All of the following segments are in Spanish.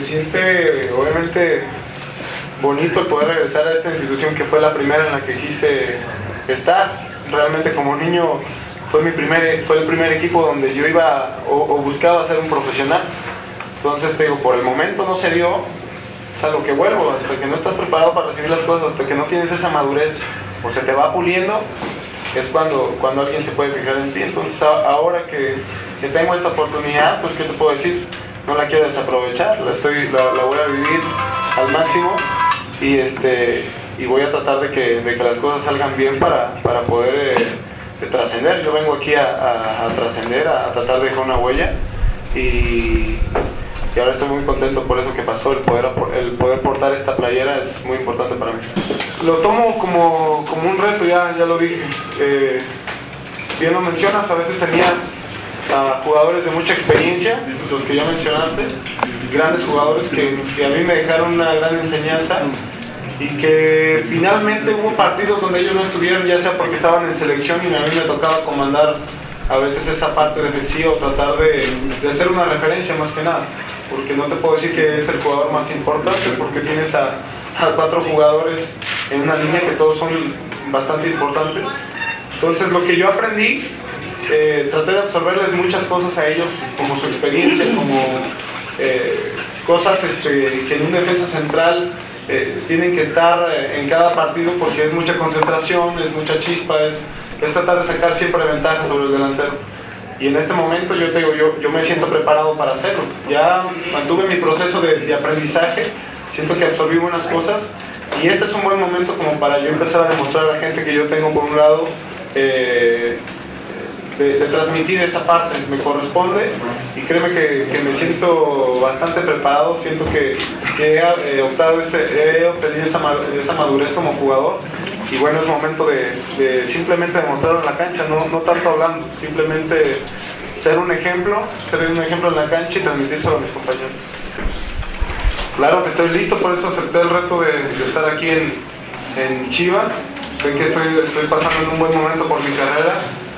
siente obviamente bonito el poder regresar a esta institución que fue la primera en la que quise estar. Realmente como niño fue el primer equipo donde yo iba o buscaba ser un profesional. Entonces te digo, por el momento no se dio, es a lo que vuelvo, hasta que no estás preparado para recibir las cosas, hasta que no tienes esa madurez o se te va puliendo, es cuando alguien se puede fijar en ti. Entonces ahora que tengo esta oportunidad, pues ¿qué te puedo decir? No la quiero desaprovechar, la voy a vivir al máximo y voy a tratar de que las cosas salgan bien para poder trascender. Yo vengo aquí a trascender, a tratar de dejar una huella y ahora estoy muy contento por eso que pasó. El poder portar esta playera es muy importante para mí. Lo tomo como un reto, ya lo dije. Bien lo mencionas, a veces tenías a jugadores de mucha experiencia, los que ya mencionaste, grandes jugadores que a mí me dejaron una gran enseñanza y que finalmente hubo partidos donde ellos no estuvieron, ya sea porque estaban en selección y a mí me tocaba comandar a veces esa parte defensiva o tratar de hacer una referencia más que nada, porque no te puedo decir que es el jugador más importante porque tienes a 4 jugadores en una línea que todos son bastante importantes. Entonces lo que yo aprendí, traté de absorberles muchas cosas a ellos, como su experiencia, como cosas que en un defensa central tienen que estar en cada partido porque es mucha concentración, es mucha chispa, es tratar de sacar siempre ventaja sobre el delantero. Y en este momento yo te digo, yo me siento preparado para hacerlo. Ya mantuve mi proceso de aprendizaje, siento que absorbí buenas cosas y este es un buen momento como para yo empezar a demostrar a la gente que yo tengo por un lado de transmitir esa parte, me corresponde y créeme que me siento bastante preparado, siento que he obtenido esa madurez como jugador y bueno, es momento de simplemente demostrarlo en la cancha, no tanto hablando, simplemente ser un ejemplo en la cancha y transmitírselo a mis compañeros. Claro que estoy listo, por eso acepté el reto de estar aquí en Chivas. Sé que estoy pasando en un buen momento por mi carrera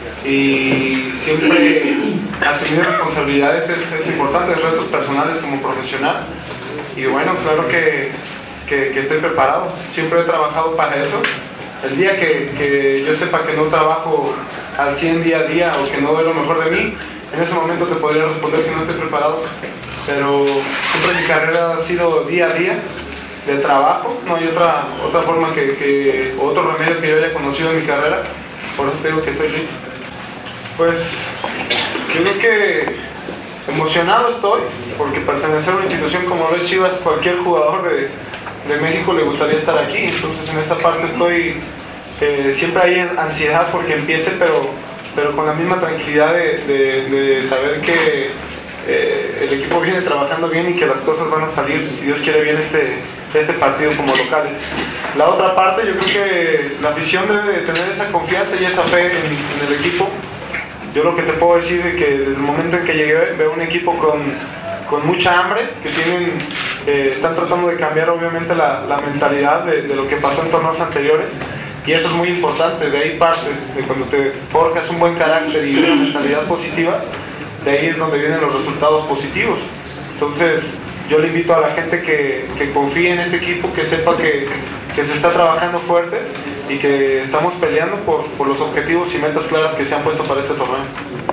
y siempre asumir responsabilidades es importante, retos personales como profesional y bueno, claro que estoy preparado, siempre he trabajado para eso. El día que yo sepa que no trabajo al 100 día a día o que no doy lo mejor de mí, en ese momento te podría responder que no estoy preparado, pero siempre mi carrera ha sido día a día de trabajo, no hay otra forma otro remedio que yo haya conocido en mi carrera, por eso te digo que estoy listo. Pues yo creo que emocionado estoy, porque pertenecer a una institución como lo es Chivas, cualquier jugador de México le gustaría estar aquí, entonces en esa parte estoy, siempre hay ansiedad porque empiece, pero con la misma tranquilidad de saber que el equipo viene trabajando bien y que las cosas van a salir, si Dios quiere, bien este partido como locales. La otra parte, yo creo que la afición debe de tener esa confianza y esa fe en el equipo. Yo lo que te puedo decir es que desde el momento en que llegué veo un equipo con mucha hambre, que están tratando de cambiar obviamente la mentalidad de lo que pasó en torneos anteriores y eso es muy importante, de ahí parte, de cuando te forjas un buen carácter y una mentalidad positiva, de ahí es donde vienen los resultados positivos. Entonces yo le invito a la gente que confíe en este equipo, que sepa que se está trabajando fuerte y que estamos peleando por los objetivos y metas claras que se han puesto para este torneo.